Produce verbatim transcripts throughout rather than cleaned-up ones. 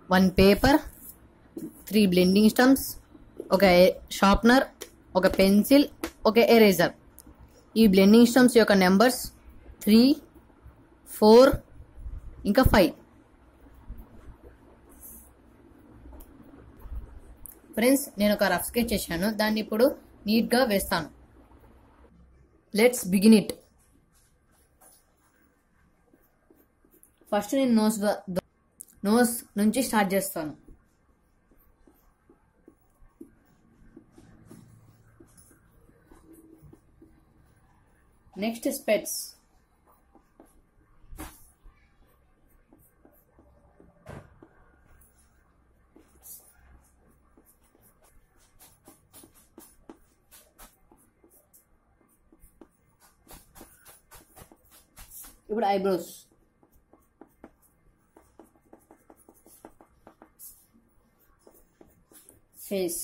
One paper, three blending stumps, ఒక sharpener, ఒక pencil, ఒక ఎరేజర్. ఈ బ్లెండింగ్ స్టంప్స్ యొక్క నెంబర్స్ త్రీ, ఫోర్, ఇంకా ఫైవ్. ఫ్రెండ్స్, నేను ఒక రఫ్ స్కెచ్ చేశాను, దాన్ని ఇప్పుడు నీట్గా వేస్తాను. Let's begin it. ఫస్ట్ నేను నోస్ నోస్ నుంచి స్టార్ట్ చేస్తాను. Next specs. ఇప్పుడు eyebrows. Face.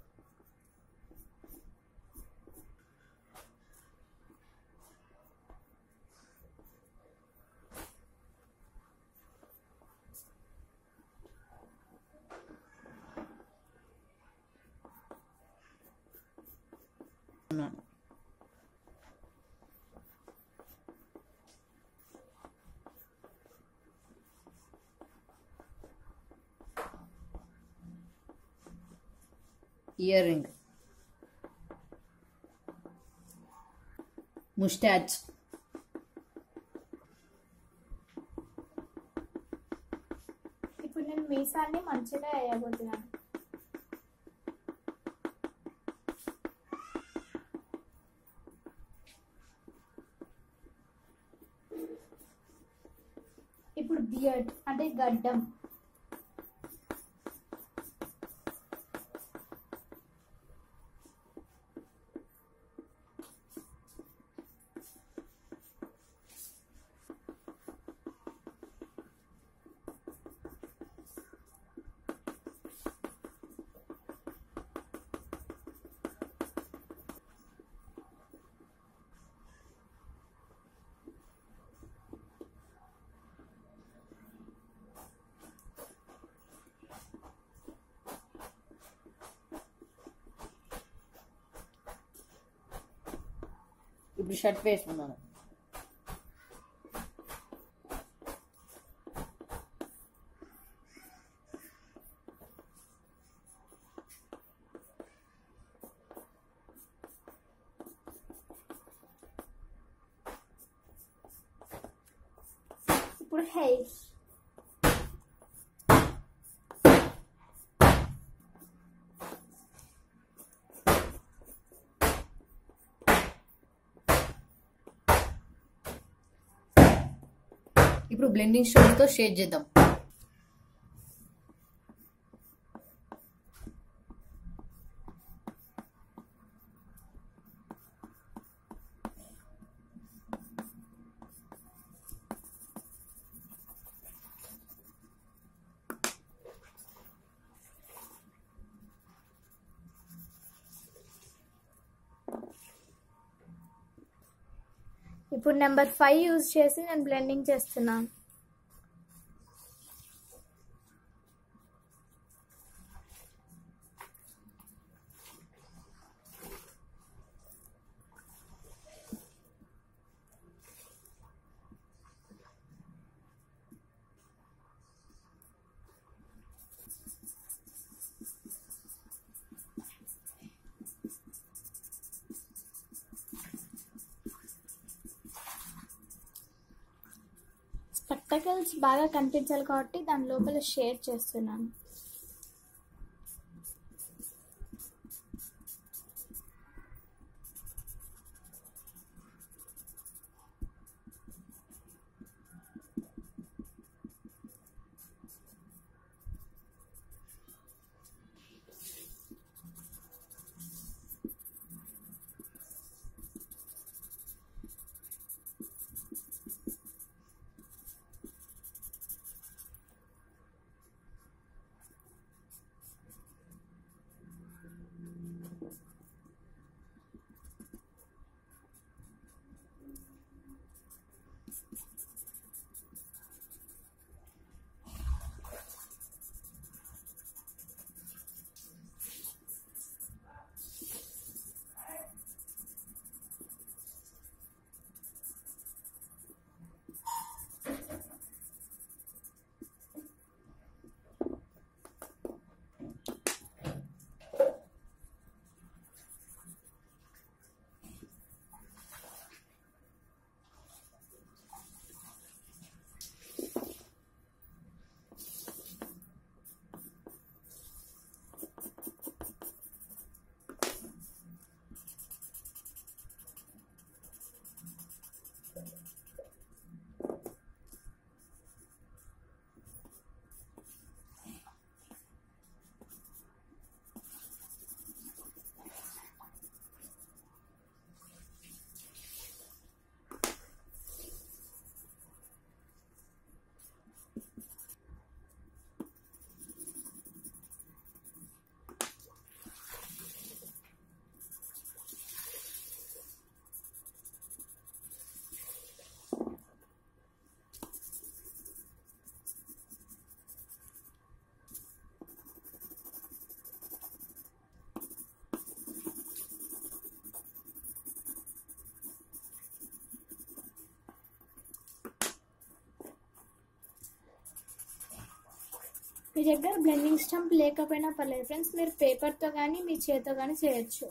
Earring. Moustache. ఇప్పుడు నేను మీసాన్ని మంచిగా వేయబోతున్నాను. ఇప్పుడు బియర్డ్ అంటే గడ్డం. ఇప్పుడు షర్ట్ వేసుకున్నాను. ఇప్పుడు హెయిర్. ఇప్పుడు బ్లెండింగ్ స్ట్రోక్స్ తో షేడ్ చేద్దాం. ఇప్పుడు నెంబర్ ఫైవ్ యూజ్ చేసి నేను బ్లెండింగ్ చేస్తున్నాను. స్పెక్టకల్స్ బాగా కనిపించాలి కాబట్టి దాని లోపల షేడ్ చేస్తున్నాను. మీ దగ్గర బ్లెండింగ్ స్టంప్ లేకపోయినా పర్లేదు ఫ్రెండ్స్, మీరు పేపర్తో కానీ మీ చేతితో కానీ చేయొచ్చు.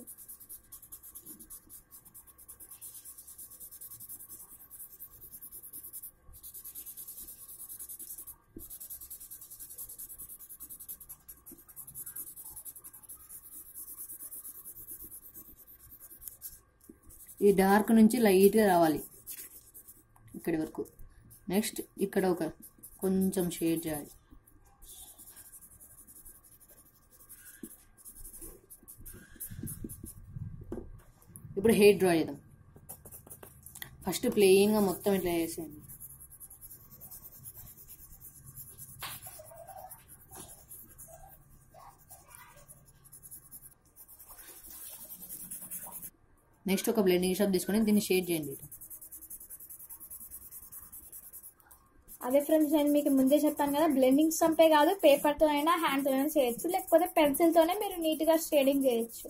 ఈ డార్క్ నుంచి లైట్గా రావాలి ఇక్కడి వరకు. నెక్స్ట్ ఇక్కడ ఒక కొంచెం షేడ్ చేయాలి. ఇప్పుడు హెయిర్ డ్రా చేద్దాం. ఫస్ట్ ప్లెయిన్గా మొత్తం ఇట్లా వేసేయండి. నెక్స్ట్ ఒక బ్లెండింగ్ షాప్ తీసుకొని దీన్ని షేడ్ చేయండి. అదే ఫ్రెండ్స్, నేను మీకు ముందే చెప్పాను కదా, బ్లెండింగ్ స్టంపే కాదు పేపర్తో అయినా హ్యాండ్తో అయినా చేయొచ్చు, లేకపోతే పెన్సిల్తోనే మీరు నీట్గా షేడింగ్ చేయొచ్చు.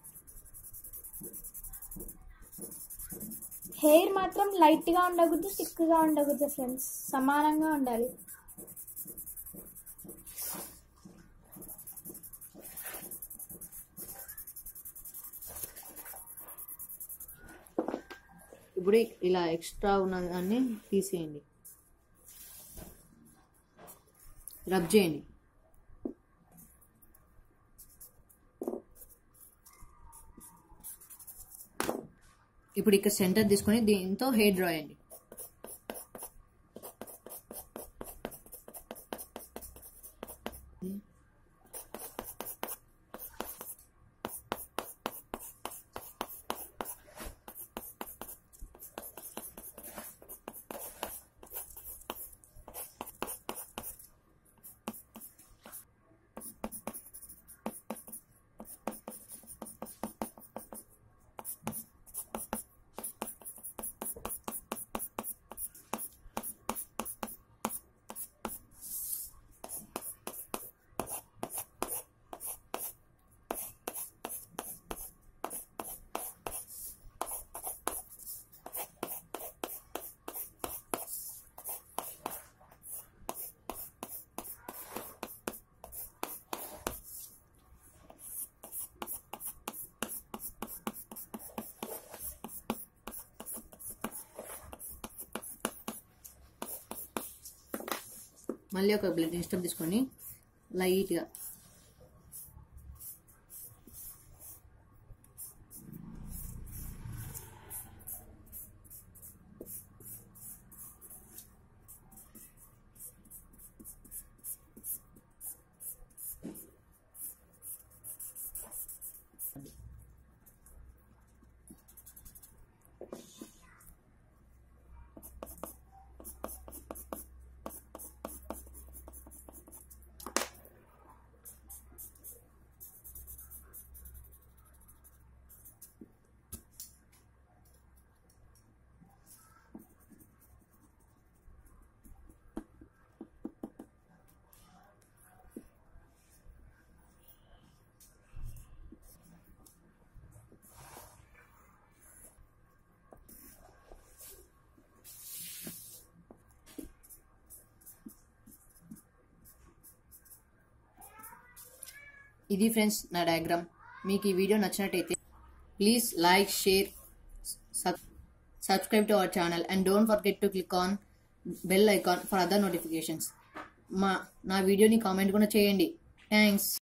హెయిర్ మాత్రం లైట్గా ఉండకూడదు, థిక్గా ఉండకూడదు ఫ్రెండ్స్, సమానంగా ఉండాలి. ఇప్పుడు ఇలా ఎక్స్ట్రా ఉన్న దాన్ని తీసేయండి, రబ్ చేయండి. ఇప్పుడు ఇక్కడ సెంటర్ తీసుకొని దీంతో హెయిర్ డ్రా చేయండి. మళ్ళీ ఒక బ్లెండింగ్ స్టంప్ తీసుకొని లైట్గా ఇది ఫ్రెండ్స్ నా డయాగ్రామ్. మీకు ఈ వీడియో నచ్చినట్టయితే please like, share, subscribe to our channel and don't forget to click on bell icon for other notifications. మా నా వీడియోని కామెంట్ కూడా చేయండి. థ్యాంక్స్.